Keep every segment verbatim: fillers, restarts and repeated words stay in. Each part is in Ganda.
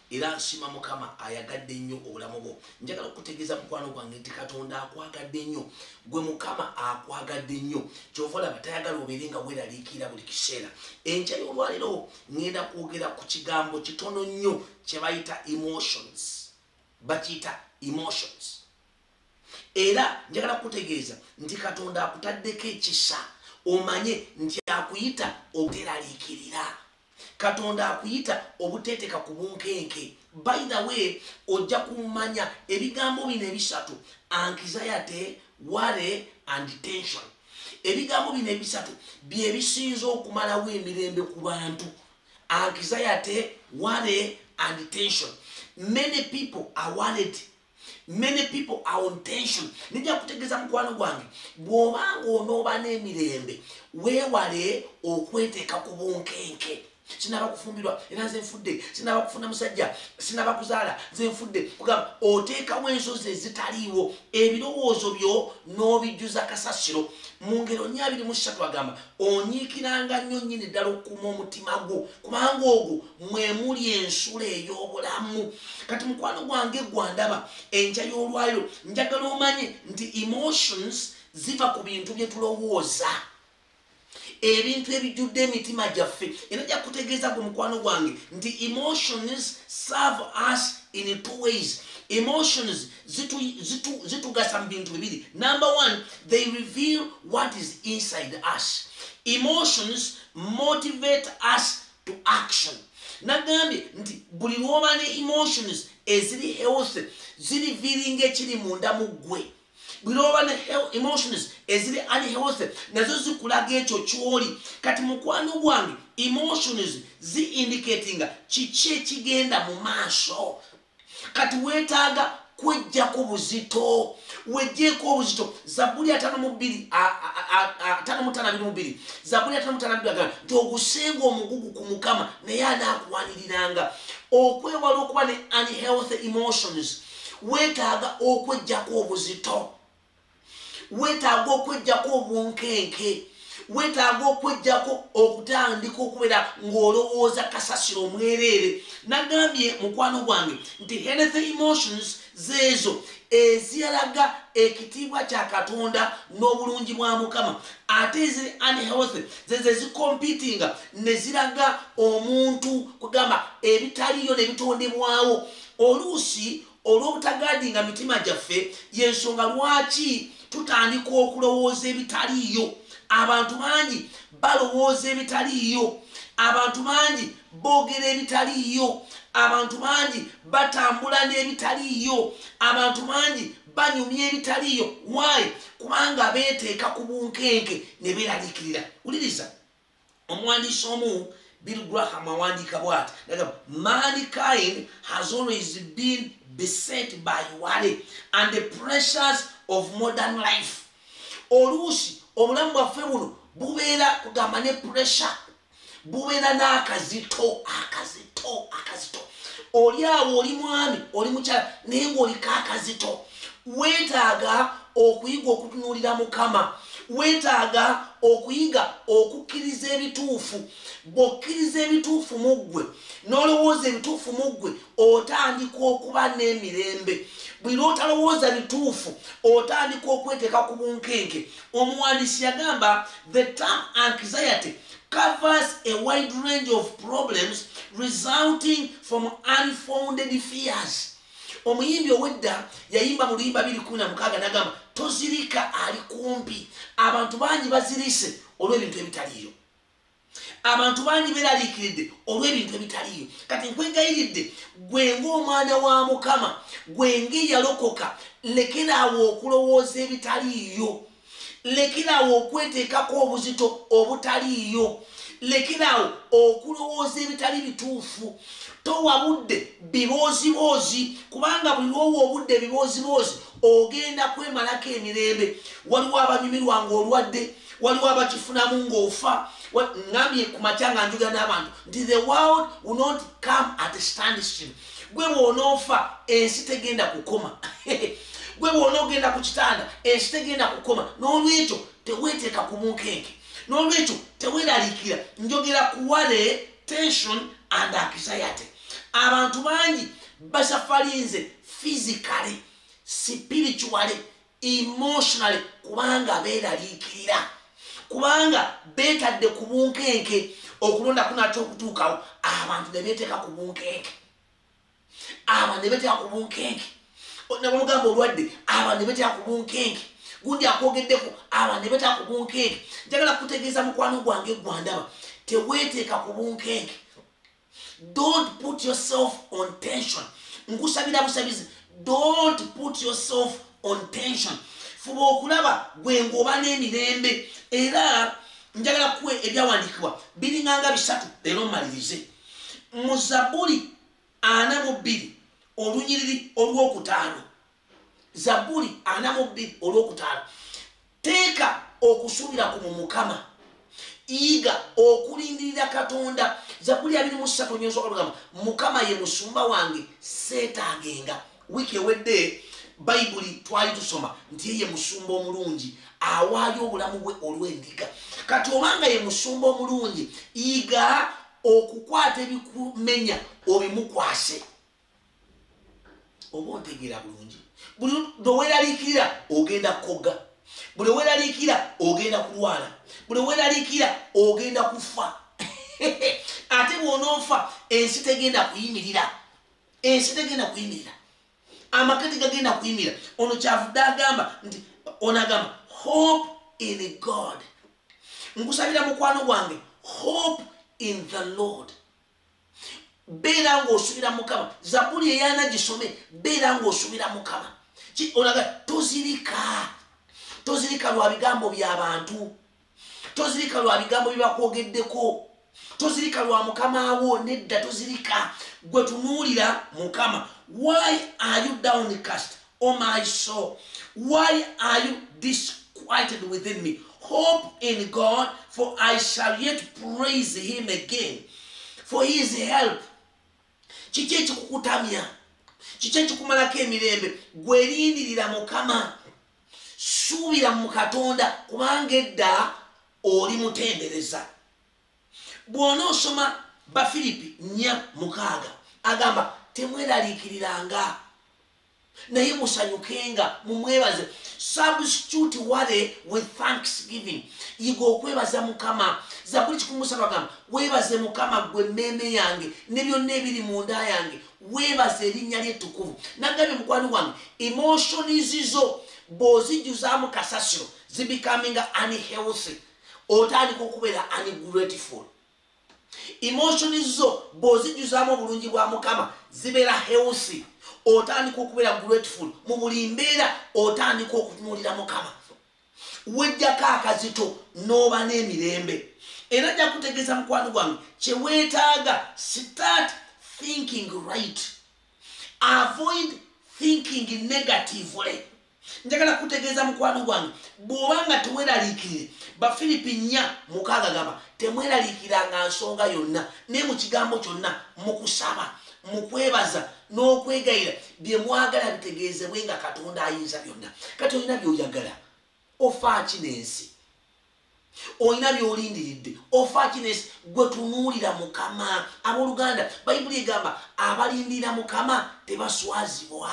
era nsima Mukama ayagadde nnyo obulamu bwo. Njagala okutegeeza mukwano gwange nti Katonda akwagadde nnyo. Gwe Mukama akwagadde nnyo. Kyova olaba tayagala obeere nga weeraliikirira buli kiseera. Enkya y'olwaliro ngenda kwogera ku kigambo kitono nnyo kye bayita emotions. Bakiyita emotions. Era njagala kutegeeza nti Katonda akutaddeko ekisa omanye nti akuyita obuteraliikirira. Katonda akuyita obuteeteka ku bunkenke. By the way, ojja kumanya ebigambo bino ebisatu: anxiety, worry and tension. Ebigambo bino ebisatu bye bisinza okumalawo emirembe ku bantu. Anxiety, worry and tension. Many people are worried. Many people are on tension. Nija kutegeeza mukwano gwange, bw'obanga onooba n'emirembe weewale okweteeka ku bunkenke. Sinaba kufumbirwa era nze nfudde, sinaba kufuna musajja, sinaba kuzaala, nze nfudde. Kugamba oteekawo ensozi ezitaliiwo, ebirowoozo byo n'obijjuza kasasiro. Mu ngero nnya abiri mu ssatu agamba onyiikiranga nnyo nnyini ddala okukuuma omutima gwo, kubanga ogwo mwe muli ensula ey'obulamu. Kati mukwano gwange gwandaba enkya y'olwaliro njagala omanye nti emotions ziva ku bintu bye tulowooza, ebintu ebijjudde emitima gyaffe. Era nja kutegeeza gwe mukwano gwange nti emotions serve us in two ways. Emotions zitu zitu zitugasa mu bintu bibiri. Number one, they reveal what is inside us. Emotions motivate us to action. Nagambye nti buli lw'oba ne emotions eziri healthy ziriviiringa ekiri munda mu ggwe. Buli lw'oba ne emotions eziri unhealthy nazo zikulaga ekyo ky'oli. Kati mukwano gwange emotions zi-indicatinga kiki ekigenda mu maaso. Kati weetaaga kwejjako buzito, wejjeeko obuzito. Zabbuli ataano mu bbiri ataano mu ttaano abiri mu bbiri Zabbuli ataano mu ttaano abiri agamba nti ogusenga omugugu ku Mukama naye anaakuwaniriranga. Okwewala okuba ne unhealthy emotions weetaaga okwejjako obuzito, weetaaga okwejjako obunkenke, weetaaga okwejjako okutandika okubeera ng'olowooza kasasiro omwereere. Nagambye mukwano gwange nti healthy emotions zeezo eziraga ekitiibwa kya Katonda n'obulungi bwa Mukama, ate eziri unhealthy zezo ezicompetinga ne ziraga omuntu kugamba ebitaliyo ne bitondebwawo. Oluusi olw'obutagadinga mitima gyaffe y'ensonga lwaki tutandika okulowooza ebitaliyo. Abantu bangi balowooza ebitaliyo, abantu bangi boogera ebitaliyo, abantu bangi batambula n'ebitaliyo, abantu bangi banyumya ebitaliyo. Why? Kubanga beeteeka ku bunkenke ne beeraliikirira. Wuliriza omuwandiisi omu Bill Graham awandiika bw'ati, mankind has always been beset by worry and the pressures of modern life. Oluusi obulamu bwaffe buno bubeera kugamba ne pressure, bubeera n'akazito akazito akazito. Oli awo oli mwami, oli mukyala naye ng'oliko akazito. Weetaaga okuyiga okutunuulira Mukama, weetaaga okuyiga okukkiriza ebituufu. Bw'okkiriza ebituufu mu ggwe n'olowooza ebituufu mu ggwe otandika okuba n'emirembe. Buli lw'otalowooza bituufu otandika okweteeka ku bunkenke. Omuwandiisi yagamba the term anxiety covers a wide range of problems resulting from unfounded fears. Omuyimbi ow'edda yayimba mu luyimba abiri kumi na mukaaga n'agamba tozirika ali kumpi. Abantu bangi bazirise olw'ebintu ebitaliyo. Abantu bangi beeraliikiridde olw'ebintu ebitaliyo. Kati nkwegayiridde gwe ng'omwana wa Mukama, gwe ng'eyalokoka, lekeraawo okulowooza ebitaliyo, lekeraawo okweteekako obuzito obutaliyo, lekeraawo okulowooza ebitali bituufu. Towa budde bibooziboozi, kubanga buli lw'owa obudde bibooziboozi ogenda kwemalako emirembe. Waliwo abanyumirwa ng'olwadde, waliwo abakifunamu ng'ofa. Ngambye ku makya nga njuga n'abantu nti the world will not come at a standstill. Gwe bw'onoofa ensi tegenda kukoma. Gwe bw'onoogenda ku kitanda ensi tegenda kukoma. N'olwekyo teweeteeka ku bunkenke, n'olwekyo teweeraliikira. Njogera ku worry, tension and anxiety. abantu bangi basafalinze physically, spiritually, emotionally kubanga beeraliikirira, kubanga beetadde ku bunkenke okulonda kunatya okutuukawo abantu ne beeteeka ku bunkenke, abantu ne beeteeka ku bunkenke, nabamugamba olwadde abantu ne beeteeka ku bunkenke, gundi akwogeddeko abantu ne beeteeka ku bunkenke. Njagala kutegeeza mukwano gwange gwandaba, teweeteeka ku bunkenke. Don't put yourself on tension. Nkusabira busabizi, don't put yourself on tension. Fuba okulaba gwe ng'oba n'emirembe. Era njagala kuwe ebyawandiikibwa biringanga bisatu leero mmalirize. Mu Zabuli ana mu bbiri olunyiriri olwokutaano. Zabuli ana mu bbiri olwokutaano. Teeka okusuubira ku mu Mukama. Iga okulindirira Katonda. Zabuli abiri mu ssatu nyonsoka lugamba Mukama ye musumba wange seetaagenga. Wiiki ewedde Bayibuli twali tusoma nti ye musumba omulungi awaayo obulamu bwe olw'endiga. Kati obanga ye musumba omulungi, iga okukwata ebikumenya obimukwase. Oba ontegeera bulungi. Buli lweweeraliikirira ogenda kkoga, buli lweweeraliikirira ogenda kulwala, buli lweweeraliikirira ogenda kufa. Ate bw'onoofa ensi tegenda kuyimirira, ensi tegenda kuyimirira, amakati gagenda kuyimirira. Ono kyavudde agamba nti ono agamba hope in God. Nkusabira mukwano gwange, hope in the Lord. Beera ng'osubira Mukama. Zabuli eyana gisome, beera ng'osubira Mukama. Onaga tozirika, tozirika lwa bigambo by'abantu, tozirika lwa bigambo byebakwogeddeko, tozirika lwa Mukama wo, nedda tozirika. Gwe tunuulira Mukama. Why are you downcast, O my soul? Why are you disquieted within me? Hope in God, for I shall yet praise him again, for he is help. Kiki ekikukutamya? Kiki ekikumalako emirembe? Gwerindirira Mukama. Suubira mu Katonda kubanga edda oli mutendereza. Bw'onoosoma Bafilipi nnya mukaaga agamba temweraliikiriranga naye musanyukenga mumwebaze. Substitute worry with thanksgiving. Yiga okwebaza Mukama. Zabuli kikumi mu ssatu agamba weebaze Mukama gwe mmeeme yange ne byonna ebiri munda yange, weebaze erinnya lye ettukuvu. Nagambye mukwano gwange, emotions zo bw'ozijjuzaamu kasasiro zibikaminga unhealthy, otandika okubeera ungrateful. Emotions zo bw'ozijjuzaamu obulungi bwa Mukama zibeera healthy, otandika okubeera grateful. Mu buli mbeera otandika okutunuulira Mukama. Wejjako akazito n'oba n'emirembe. Era ajja kutegeeza mukwano gwange kye weetaaga, start thinking right, avoid thinking negatively. Njagala kutegeeza mukwano gwange bw'obanga teweeraliikirire, Bafilipi nnya mukaaga gamba temweraliikiranga nsonga yonna, naye mu kigambo kyonna mu kusaba, mu kwebaza n'okwegayira bye mwagala bitegeezebwe nga Katonda ayinza byonna. Kati olina by'oyagala, ofa ki n'ensi? Olina by'olindiridde, ofa ki n'ensi? Gwe tunuulira Mukama. Abooluganda, Bayibuli egamba abalindirira Mukama tebaswazibwa.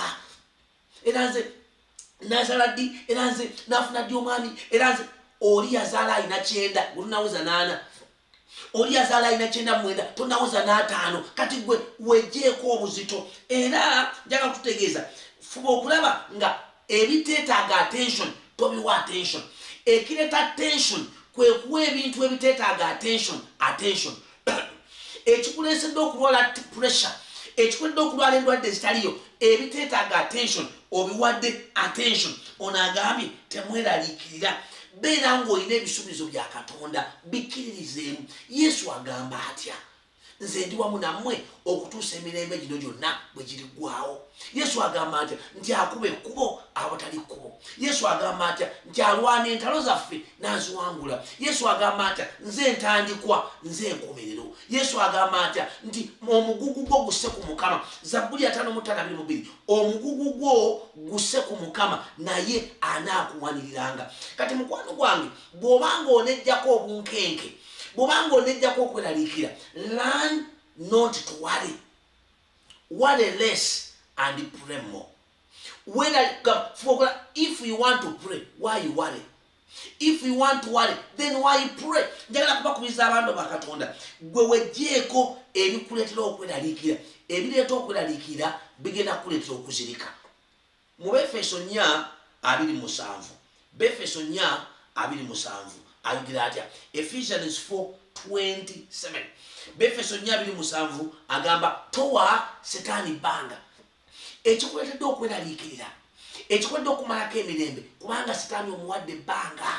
Era nze nazaala ddi, era nze nafuna ddi omwami, era nze oli yazaala alina kyenda, gwe tunawuza n'ana. Oli yazaala alina kyenda mwenda, tonawuza n'ataano. Kati gwe wejjeeko obuzito. Era njaga kutegeeza, fuba okulaba nga ebiteetaaga attention tobiwa attention. Ekireeta attention kwe kuwa ebintu ebiteetaaga attention attention. Ekikuleesedde okulwala pressure, ekikuleedde okulwala endwadde ezitaliyo, ebiteetaaga attention obiwadde attention. Ono agambye temweraliikirira, beera ng'olina ebisuubizo bya Katonda, bikkiririzeemu. Yesu agamba atya? Nze ndi wamu nammwe okutuusa emirembe gino gyonna bwe giriggwawo. Yesu agamba atya? Nti akuba ekkubo awatali kkubo. Yesu agamba atya? Nti alwana entalo zaffe n'aziwangula. Yesu agamba atya? Nze ntandikwa, nze enkomerero. Yesu agamba atya? Nti omugugu gwo gusse ku Mukama. Zabuli ataano mu ttaano abiri mu bbiri. Omugugu gwo gusse ku Mukama naye anaakuwaniriranga. Kati mukwano gwange bw'obanga onejjako obunkenke, bw'obanga onejjako okweraliikira, learn not to worry. worry less and pray more. When I for if you want to pray, why you worry? If you want to worry, then why you pray? Njagala kuba kubiza abantu bakatonda. Gwe wejjeko ebikuletera okweralikira. Ebireeta okweralikira bigenda kuletera okuzirika. Mu Befeso nnya abiri musanvu. Befeso nnya abiri musanvu. Ayigira atya. Ephesians four twenty-seven. Befeso nnya abiri musanvu agamba towa Setaani banga. Ekikuletedde okweraliikirira, ekikuletedde okumalako emirembe kubanga Setaani omuwadde ebbanga.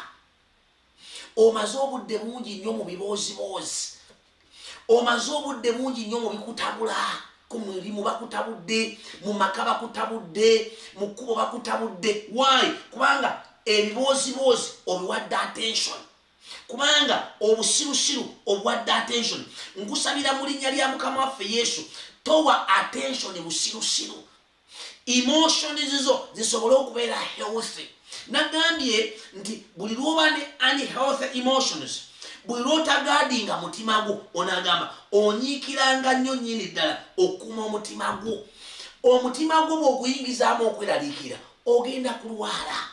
Omaze obudde bungi nnyo mu bibooziboozi, omaze obudde bungi nnyo mu bikutabula, ku mirimu bakutabudde, mu maka bakutabudde, mu kkubo bakutabudde. Why? Kubanga ebibooziboozi obiwadde attention, kubanga obusirusiru obuwadde attention. Nkusabira mu linnya lya Mukama waffe Yesu, towa attention busirusiru. Emotions zizo zisobole okubeera healthy. Nagambye nti buli lwoba ne unhealthy emotions, buli lwotagadinga mutima gwo, onagamba onyiikiranga nnyo nnyini ddala okuuma omutima gwo. Omutima gwo bw'oguyingizaamu okweraliikira ogenda kulwala.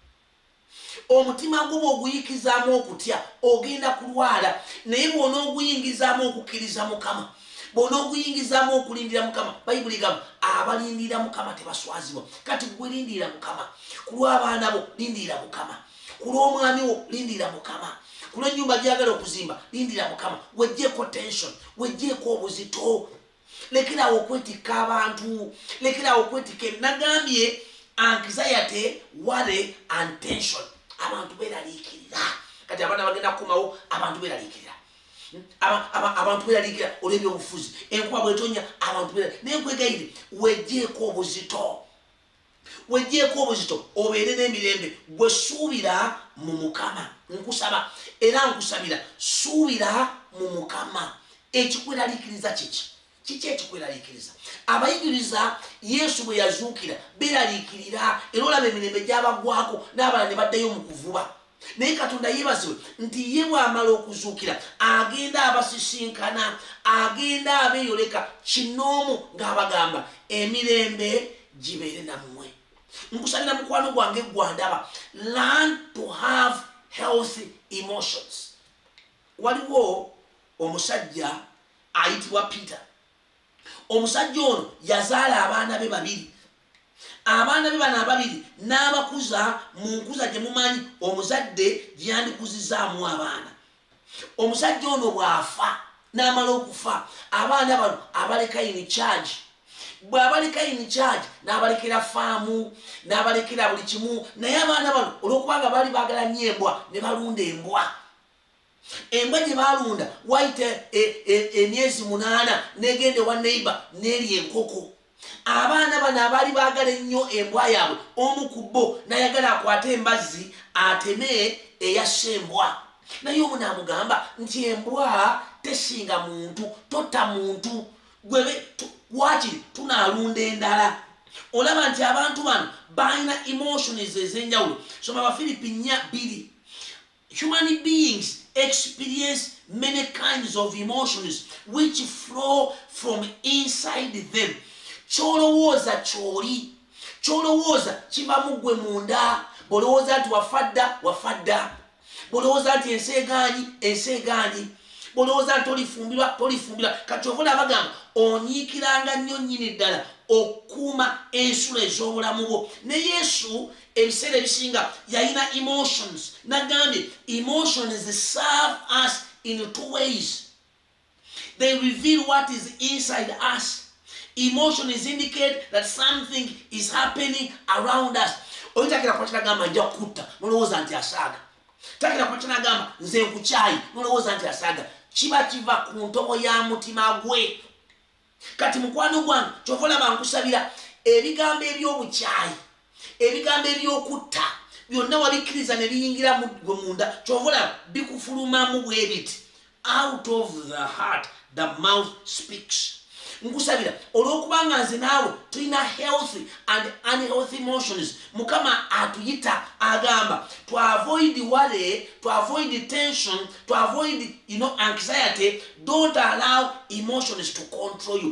Omutima gwo bw'oguyikizaamu okutya ogenda kulwala. Naye bw'onooguyingizaamu okukkiriza Mukama, bw'onooguyingizaamu okulindira Mukama, Bayibuli gamba abalindira Mukama tebaswazibwa. Kati gwe lindira Mukama, ku lw'abaana bo lindira Mukama, ku lw'omwami wo lindira Mukama, ku lw'ennyumba gyagala okuzimba lindira Mukama. Wejjeeko tension, wejjeeko obuzito, lekerawo okwetikka abantu, lekerawo okwetikka. Nagambye anxiety, worry and tension. Abantu beeraliikirira. Kati abaana bagenda kukomawo abantu beeraliikirira. Abantu beeraliikirira olw'ebyobufuzi, enkuba bw'etonya abantu beeraliikirira. Naye nkwegayirira wejjeeko obuzito, wejjeeko obuzito obeere n'emirembe. Gwe suubira mu Mukama. Nkusaba era nkusabira suubira mu Mukama. Ekikweraliikiriza kiki? Kiki ekikweraliikiriza? Abayigiriza Yesu bwe yazuukira beeraliikirira era olaba emirembe gy'abagwako n'abalala ne baddayo mu kuvuba. Naye Katonda yeebazibwe nti ye bw'amala okuzuukira agenda abasisinkana, agenda abeeyoleka kinoomu ng'abagamba emirembe gibeere nammwe. Nkusabira mukwano gwange gwandaba, learn to have healthy emotions. Waliwo omusajja ayitibwa Peter. Omusajja ono yazaala abaana be babiri. Abaana be bano ababiri n'abakuza mu nkuza gye mumanyi omuzadde gyandikuzizaamu abaana. Omusajja ono bw'afa n'amala okufa, abaana bano abaleka in charge. Bw'abaleka in charge n'abalekera faamu, n'abalekera buli kimu. Naye abaana bano olw'okubanga baali baagala nnyo embwa ne balunda embwa. Embwa gye baalunda wayita emyezi munaana n'egenda ewa neighbor n'erya enkoko. Abaana bano abaali baagala ennyo embwa yaabwe, omu ku bo n'ayagala akwate embazzi ateme eyassa embwa. Naye omu n'amugamba nti embwa tesinga muntu, totta muntu, gwebe waakiri tunaalunda endala. Olaba nti abantu bano balina emotions ez'enjawulo. Soma Abafiripi nnya bbiri. Human beings experience many kinds of emotions which flow from inside them. Kyolowooza kyoli, kyolowooza kiva mu ggwe munda. Bw'olowooza nti wafadda, wafadda. Bw'olowooza nti enseegaanyi, enseegaanyi. Bw'olowooza nti tolifumbirwa, tolifumbirwa. Kati ovola abagamba onyiikiranga nnyo nnyini ddala okukuuma ensula ez'obulamu bwo. Ne Yesu ebiseera ebisinga yalina emotions. Nagambye emotions serve us in two ways. They reveal what is inside us. Emotions indicate that something is happening around us. Oyitakira kwa kinagamba nja kutta nolowooza nti asaaga. Takira kwa kinagamba nze nkukyayi nolowooza nti asaaga. Kiba kiva ku ntobo ya mutima gwe. Kati mukwano gwange kyova olaba nkusabira ebigambo eby'obukyayi, ebigambo eby'okutta byonna wabikkiriza ne biyingira mu ggwe munda, kyova olaba bikufulumamu bwe biti. Out of the heart the mouth speaks. Nkusabira olw'okubanga nze naawe tulina healthy and unhealthy emotions. Mukama atuyita agamba to avoid worry, to avoid tension, to avoid you know anxiety. Don't allow emotions to control you.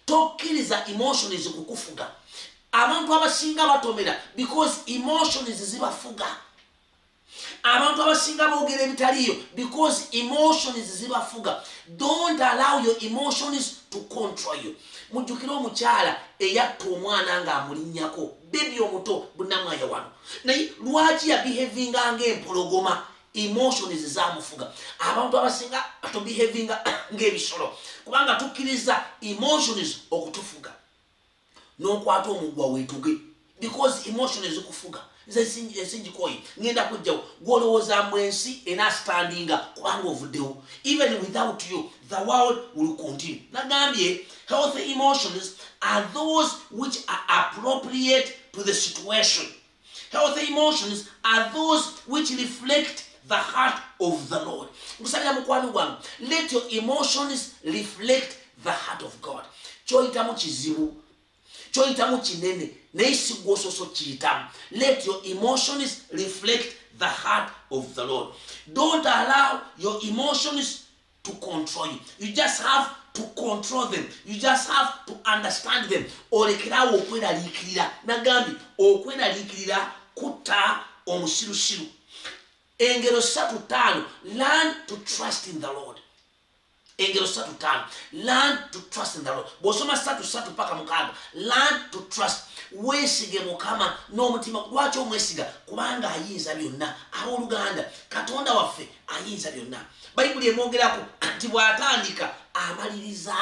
tokkiriza emotions kukufuga. Abantu abasinga batomera because emotions zibafuga. Abantu abasinga boogera ebitaliyo because emotions zibafuga. Don't allow your emotions to control you. Mujjukira omukyala eyatta omwana nga amulinnyako, bebi omuto bunnamwaya wano, naye lwaki ya behavinga ng'empologoma? Emotions zamufuga. Abantu abasinga to behavinga ng'ebisolo kubanga tukkiriza emotions okutufuga. N'okwata omugwa weetuge because emotions zikufuga. Esinjikoyi ngenda kujjawo gwolowooza mu ensi enaastandinga kubanga ovuddewo. Even without you the world will continue. Nagambye healthy emotions are those which are appropriate to the situation. Healthy emotions are those which reflect the heart of the Lord. Musalira mukwano gwange, let your emotions reflect the heart of God. Choyitamu kizibu, choyitamu kinene, naye si gwososo kiyitamu. Let your emotions reflect the heart of the Lord. Don't allow your emotions to control you. You just have to control them. You just have to understand them. Olekerawo okweraliikirira. Nagambye okweraliikirira kutta omusirusiru. Engero satu tano. Learn to trust in the Lord. Engero satu tano. Learn to trust in the Lord. Bosoma satu satu paka mukaaga. Learn to trust. Weesige Mukama n'omutima. Lwaki omwesiga? Kubanga ayinza byonna. Abooluganda, Katonda waffe ayinza byonna. Bayibuli emwogerako nti bw'atandika amaliriza.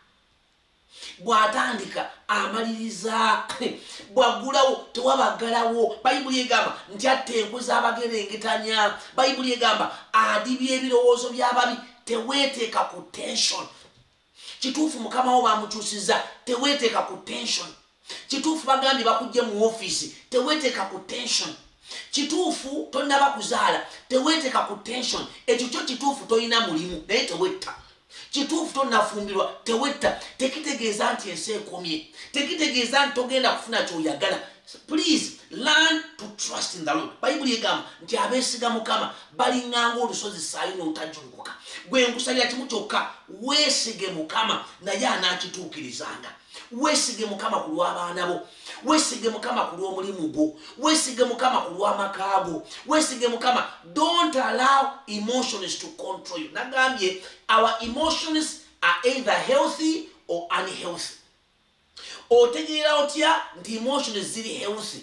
Bw'atandika amaliriza. Bw'aggulawo tewabaggalawo. Bayibuli egamba nti atta enkwe z'abagerengetanya. Bayibuli egamba adibya ebirowoozo by'ababi. Teweeteeka ku tension. Kituufu Mukama wo bamukyusiza, teweeteeka ku tension. Kituufu bagambye bakujje mu office, teweeteeka ku tension. Kituufu tonnaba kuzaala, teweeteeka ku tension. Ekyo kyo kituufu toyina mulimu naye tewetta. Kituufu tonnafumbirwa, tewetta. Tekitegeeza nti ensi ekomye, tekitegeeza nti togenda kufuna ky'oyagala. Please learn to trust in the Lord. Bayibuli egamba nti abeesiga Mukama balinganga olusozi Sayuuni obutajjunguka. Gwe nkusalira kimu kyokka, weesige Mukama naye anaakituukirizanga. Weesige Mukama ku lw'abaana bo, weesige Mukama ku lw'omulimu gwo, weesige Mukama ku lw'amaka go, weesige Mukama. Don't allow emotions to control you. Nagambye our emotions are either healthy or unhealthy. Otegeera otya nti emotions ziri healthy?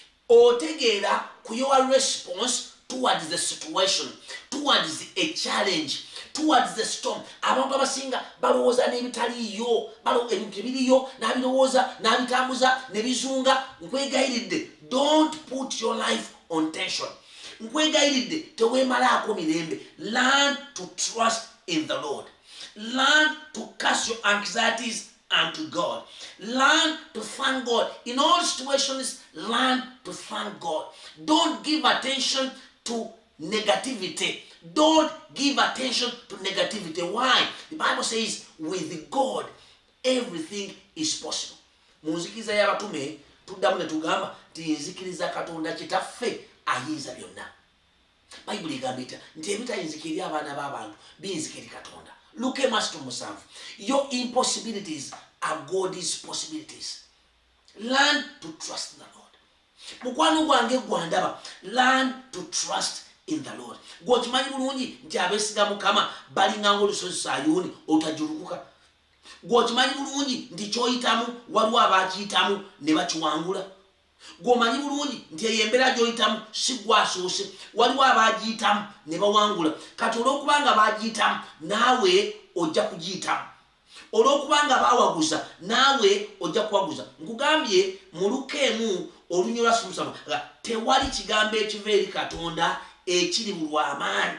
Otegeera ku your response towards the situation, towards a challenge, towards the storm. Abantu abasinga balowooza n'ebitaliyo, ebintu ebiriyo n'abirowooza n'abitambuza ne bizunga. Nkwegayiridde, don't put your life on tension. Nkwegayiridde, teweemalaako mirembe. Learn to trust in the Lord. Learn to cast your anxieties unto God. Learn to thank God. In all situations, learn to thank God. Don't give attention to negativity. Don't give attention to negativity. Why? The Bible says, with God, everything is possible. Munzikiriza y'abatume tuddamu ne tugamba nti nzikiriza Katonda Kitaffe ayinza byonna. Bayibuli egamba eti nti ebitayinzika eri abaana b'abantu biyinzika eri Katonda. Luke Master musanvu. Your impossibilities are God's possibilities. Learn to trust in the Lord. Mukwano gwange gwandaba, learn to trust in the Lord. Gwokimanyi bulungi nti abeesiga Mukama balinganga olusozi Sayuuni obutajjulukuka. Gwokimanyi bulungi nti ky'oyitamu waliwo abaakiyitamu ne bakiwangula. Gw'omanyi bulungi nti eyo embeera gy'oyitamu si gwasoose, waliwo abaagiyitamu ne bawangula. Kati olw'okubanga baagiyitamu naawe ojja kugiyitamu. Olw'okubanga baawaguza naawe ojja kuwaguza. Nkugambye mu Luka emu olunyirwa sumusama, tewali kigambo ekiva eri Katonda ekiri bulw'amaanyi.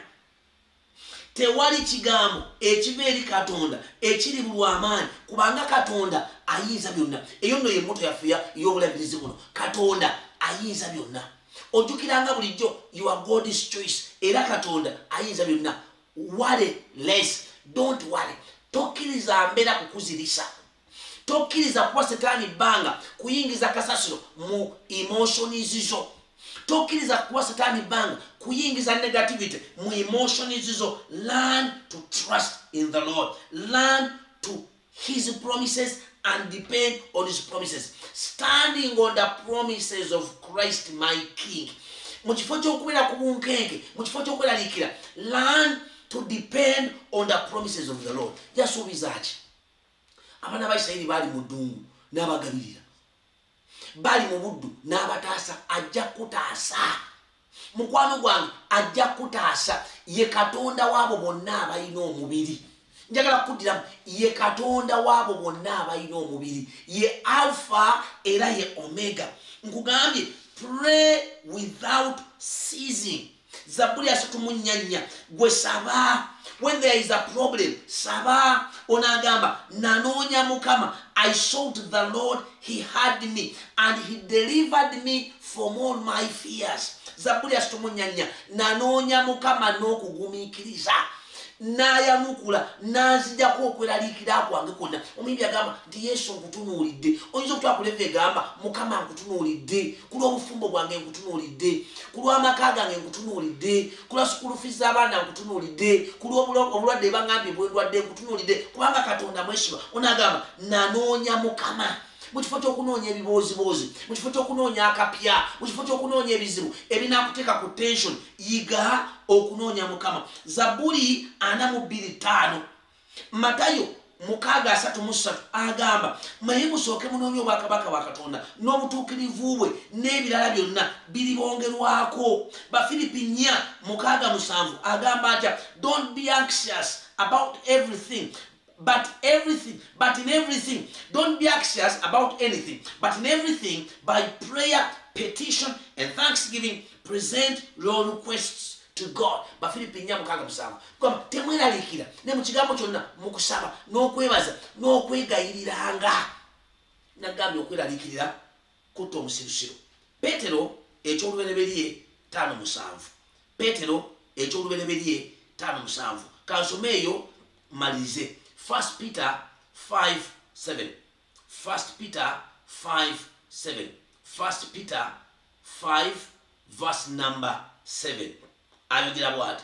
Tewali kigambo ekiva eri Katonda ekiri bulw'amaanyi, kubanga Katonda ayinza byonna. Eyo nno ye mmoto yaffe y'obulabirizi buno. Katonda ayinza byonna. Ojjukiranga bulijjo you are God's choice. Era Katonda ayinza byonna. Worry less. Don't worry. Tokkiriza mbeera kukuzirisa. Tokkiriza kuba Setaani bbanga kuyingiza kasasiro mu emotions zo. Tokkiriza kuba Setaani bbanga kuyingiza negativity mu emotions zo. Learn to trust in the Lord. Learn to His promises and depend on his promises. Standing on the promises of Christ my King. Mukifo ky'okubeera ku bunkenke, mukifo ky'okweraliikira, learn to depend on the promises of the Lord. Yasuubiza ki? Abaana ba Isirayiri baali mu ddungu n'abagabirira, baali mu buddu n'abataasa, ajja kutaasa. Mukwano gwange ajja kutaasa, ye Katonda waabo bonna abalina omubiri. Njagala kuddiramu, ye Katonda waabo bonna abalina omubiri, ye Alpha era ye Omega. Nkugambye, pray without ceasing. Zaburi asatu mu nnya, gwe saba. When there is a problem, saba. Onagamba, nanoonya Mukama. I sought the Lord, he heard me, and he delivered me from all my fears. Zaburi asatu mu nnya, nanoonya Mukama n'okugumiikiriza, n'ayanukula n'anziggyako okweraliikira kwange kwonna. Omuyimbi agamba nti Yesu nkutunuulidde. Oyinza okutwakuleva egamba Mukama nkutunuulidde, ku lw'obufumbo bwange nkutunuulidde, ku lw'amaka gange nkutunuulidde, ku lwa sukulu fees z'abaana nkutunuulidde, ku lw'obulwadde bangambye bwendwadde nkutunuulidde, kubanga Katonda mwesiba. Onagamba nanoonya Mukama. Mu kifo ky'okunoonya ebiboozibozi, mu kifo ky'okunoonya akapya, mu kifo ky'okunoonya ebizibu ebinaakuteeka ku tension, yiga okunoonya Mukama. Zaburi ana mu bbiri ttaano. Matayo mukaaga asatu mu ssatu agamba, maye musooke munoonye obwakabaka bwa Katonda n'obutuukirivu bwe n'ebirala byonna biribongerwako. Bafilipi nnya mukaaga musanvu agamba atya, don't be anxious about everything, But everything, but in everything, don't be anxious about anything, but in everything, by prayer, petition, and thanksgiving, present your requests to God. Bafilipi nnya mukaaga musanvu. Kwamba temweraliikira ne mu kigambo kyonna mu kusaba n'okwebaza n'okwegayiriranga. Nagambye okweraliikirira kutta omusirusiru. Peetero eky'olubereberye ttaano musanvu. Peetero eky'olubereberye ttaano musanvu. Kansome eyo malize. First Peter five seven. First Peter five seven. First Peter five verse number seven. Ayogera bw'ati,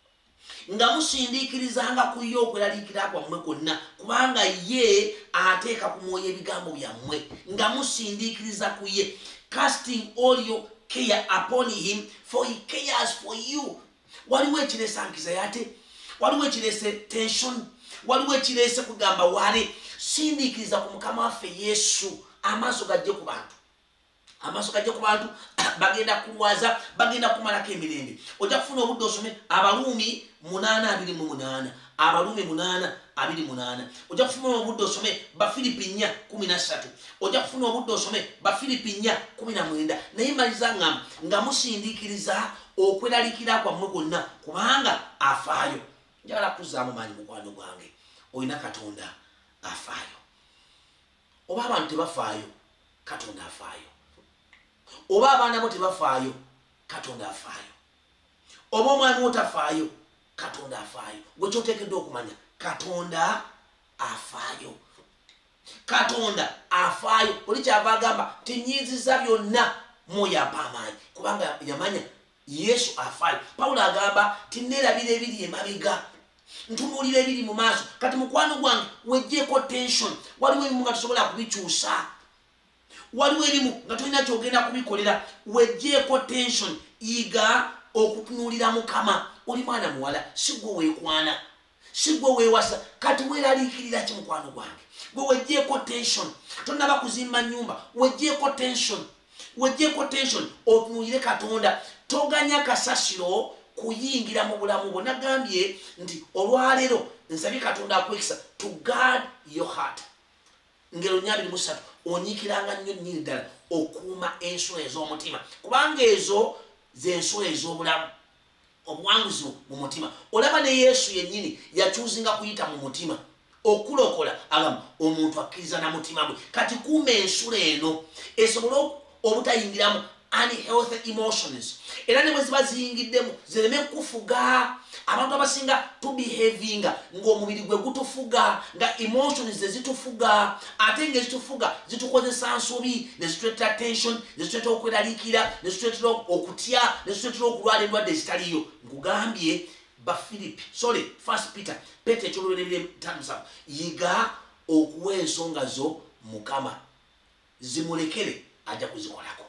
nga musindiikirizanga ku ye okweraliikira kwammwe kwonna, kubanga ye ateeka ku mwoyo ebigambo byammwe. Nga musindiikiriza ku ye, casting all your care upon him, for he cares for you. Waliwo ekireese ankiza yate, waliwo ekireese tension, waliwo ekireese kugamba wale. Sindiikiriza ku Mukama waffe Yesu, amaaso gajje ku bantu, amaaso gajje ku bantu, bagenda kulwaza, bagenda kumalako emirembe. Ojja kufuna obudde osome Abaluumi munaana abiri mu munaana, Abaluumi munaana abiri munaana. Ojja kufuna obudde osome Bafilipi nnya kumi na ssatu, ojja kufuna obudde osome Bafilipi nnya kumi na mwenda. Naye maliza ngamba nga musindiikiriza okweraliikira kwammwe kwonna, kubanga afaayo. Njagala kuzzaamu maanyi mukwano gwange, olina Katonda afaayo. Oba abantu tebafaayo, Katonda afaayo. Oba abaana bo tebafaayo, Katonda afaayo. Oba omwana wo tafaayo, Katonda afaayo. Gwe kyoteekeddwa okumanya, Katonda afaayo. Katonda afaayo. Oli kyava agamba tinyiiziza byonna mwoyo ampa amaanyi, kubanga yamanya Yesu afaayo. Pawulo agamba tinneerabira ebiri emabega, ntunuulira ebiri mu maaso. Kati mukwano gwange weggyeko tension. Waliwo ebimu nga tosobola kubikyusa, waliwo ebimu nga tolina kyogenda kubikolera. Weggyeko tension, yiga okutunuulira Mukama. Oli mwana muwala, si gwe weekwana, si gwe weewasa. Kati weeraliikirira ki mukwano gwange? Gwe weggyeko tension, tonnaba kuzimba nnyumba, weggyeko tension, weggyeko tension, otunuulire Katonda. Toganya kasasiro kuyingira mu bulamu bwo. Nagambye nti olwaleero nsabye Katonda akwekisa to guard your heart. Ngero nnya abiri mu ssatu, onyiikiranga nnyo nnyini ddala okuuma ensolo ez'omutima, kubanga ezo z'ensolo ez'obulamu, obuwanguzi mu mutima. Olaba ne Yesu yennyini yakyuzinga kuyita mu mutima okulokola agamba omuntu akkiriza na mutima gwe. Kati kuuma ensolo eno esobole obutayingiramu unhealthy emotions, era ne bwe ziba ziyingiddemu zireme kufuga. Abantu abasinga tubehavinga ng'omubiri gwe gutufuga, nga emotions ze zitufuga, ate ng'ezitufuga zitukozesa nsobi, ne zituleetera tension, ne zituleetera okweraliikira, ne zituleetera okutya, ne zituleetera okulwala endwadde ezitaliyo. Nkugambye Bafilipi, sorry, First Peter, Peter ekyolubereberye ttaano musanvu, yiga okuwa ensonga zo mukama zimulekere ajja kuzikolako.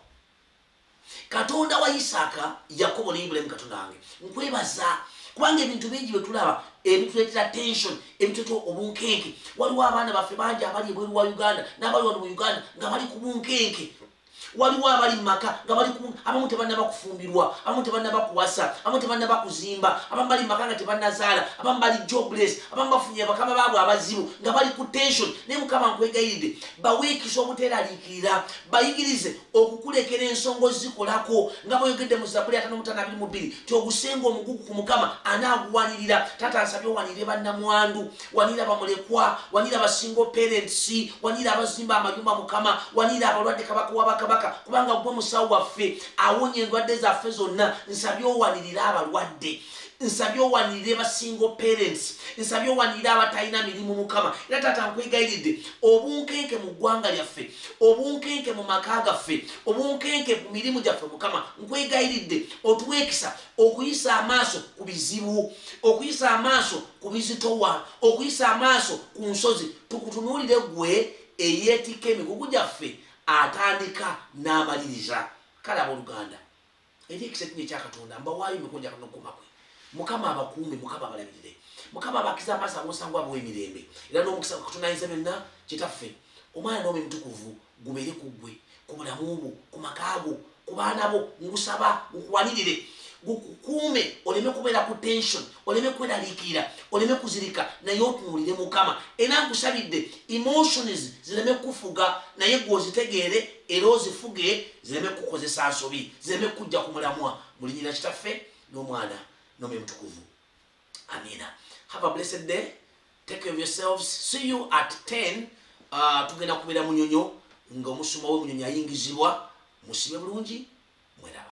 Katonda wa Isaaka, Yakobo ne Ibrahim katonda wange nkwebaza kubanga ebintu bingi bye tulaba ebituleetera tension ebituleetera obunkenke. Waliwo abaana baffe bangi abali ebweru wa Uganda n'abali wano mu Uganda nga bali ku bunkenke. Waliwo abali mu maka nga bali ku abamu tebannaba kufumbirwa, abamu tebannaba kuwasa, abamu tebannaba kuzimba, abamu bali mu maka nga tebannazaala, abamu bali jobless, abamu bafunye bakama baabwe abazibu nga bali ku tension. Naye Mukama nkwegayiridde baweekisa obuteeraliikirira, bayigirize okukulekera ensonga zikolako nga bweyogedde mu Zabbuli ataano mu ttaano abiri mu bbiri ti ogusenga omugugu ku Mukama anaaguwanirira. Taata asabye owanirire bannamwandu, wanirira bamulekwa, wanirira basingle parents, wanirira abazimba amayumba Mukama, wanirira abalwadde kabaka w'abakabaka kubanga gwe musawo waffe awonye endwadde zaffe zonna. Nsabye owanirire abalwadde, nsabye owanirire ba single parents, nsabye owanirire abatalina mirimu Mukama. Era taata nkwegayiridde obunkenke mu ggwanga lyaffe, obunkenke mu maka gaffe, obunkenke mu mirimu gyaffe Mukama nkwegayiridde otuweekisa okuyisa amaaso ku bizibu, okuyisa amaaso ku bizitowa, okuyisa amaaso ku nsozi, tukutunuulire gwe eyeetikka emigugu gyaffe atandika n'amaliriza. Kale abooluganda eri ekiseera ekya Katonda mbawaayo emikono gya Katonda kwe. Mukama abakuume, Mukama abalabirire, Mukama abakiza amaaso ag'omusango abawa emirembe. Era n'omukisa Katonda ayinza byonna Kitaffe omwana n'omu Mutukuvu gubeere ku ggwe, ku bulamu bwo, ku maka go, ku baana bo. Ngusaba gukuwanirire, gukukuume, oleme kubeera ku tension, oleme kweraliikirira, oleme kuzirika, naye otunuulire Mukama. Era nkusabidde emotions zireme kufuga, naye gwe ozitegeere era ozifuge, zireme kukozesa nsobi, zireme kujja ku mulamwa. Mu linnya lya Kitaffe n'Omwana n'Omwoyo Mutukuvu. Amina. Have a blessed day. Take care of yourselves. See you at ten. Uh, tugenda kubeera Munyonyo ng'omusumba we Munyonyo ayingizibwa. Musibe bulungi. Mwera.